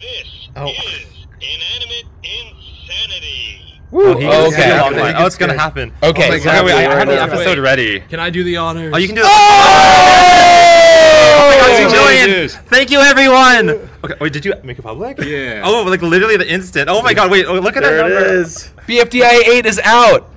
This is inanimate insanity. Woo. Okay. Oh, it's gonna happen. Okay. Oh, wait, I have the episode ready. Can I do the honors? Oh, you can do it. Oh my God, Julian. Julian! Thank you, everyone. Okay, wait, did you make it public? Yeah. Oh, like literally the instant. Oh my God, wait, look at that number. There it is. BFDI 8 is out.